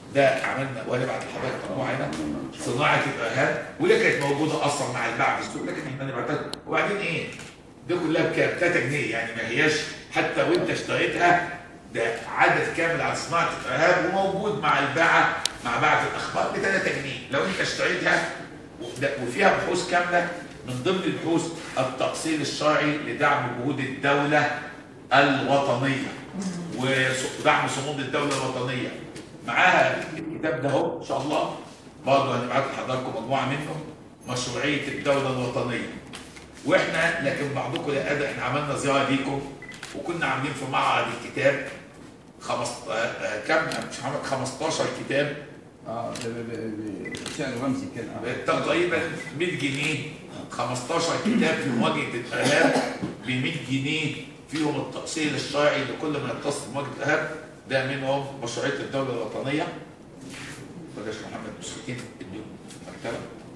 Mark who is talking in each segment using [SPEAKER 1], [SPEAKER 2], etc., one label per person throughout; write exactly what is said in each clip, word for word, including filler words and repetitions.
[SPEAKER 1] ده عملنا وهنبعت لحضرتك مجموعه هنا صناعه الارهاب، ولا كانت موجوده اصلا مع الباع في السوق، لكن احنا نبعتها. وبعدين ايه؟ دي كلها بكام؟ تلاتة جنيه، يعني ما هياش حتى وانت اشتريتها ده عدد كامل عن صناعه الارهاب وموجود مع الباعه مع باعه الاخبار ب تلاتة جنيه لو انت اشتريتها، وفيها بحوث كامله. من ضمن البحوث التأصيل الشرعي لدعم جهود الدوله الوطنيه ودعم صمود الدوله الوطنيه. معاها الكتاب ده اهو ان شاء الله، برضه هنبعت لحضراتكم مجموعه منه، مشروعيه الدوله الوطنيه. واحنا لكن بعضكم لا قادر، احنا عملنا زياره ليكم وكنا عاملين في معرض الكتاب خمس كم مش عارف خمستاشر كتاب
[SPEAKER 2] اه بسعر رمزي كده
[SPEAKER 1] تقريبا مية جنيه، خمستاشر كتاب في مواجهه الارهاب ب مية جنيه، فيهم التأصيل الشرعي لكل ما يتصل بمواجهه الارهاب. ده منهم مشروعيه الدوله الوطنيه. بلاش محمد مسكين اديهم مكتبه.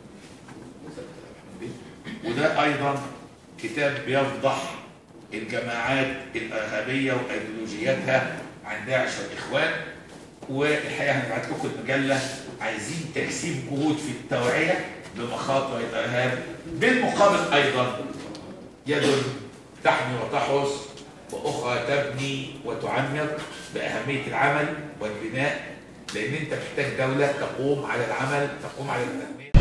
[SPEAKER 1] وده ايضا كتاب بيفضح الجماعات الارهابيه وايديولوجياتها عن داعش والاخوان. والحقيقه هنبعت لكم المجله، عايزين تكثيف جهود في التوعيه بمخاطر الارهاب، بالمقابل ايضا يد تحمي وتحرس واخرى تبني وتعمر باهميه العمل والبناء، لان انت محتاج دوله تقوم على العمل، تقوم على التنميه.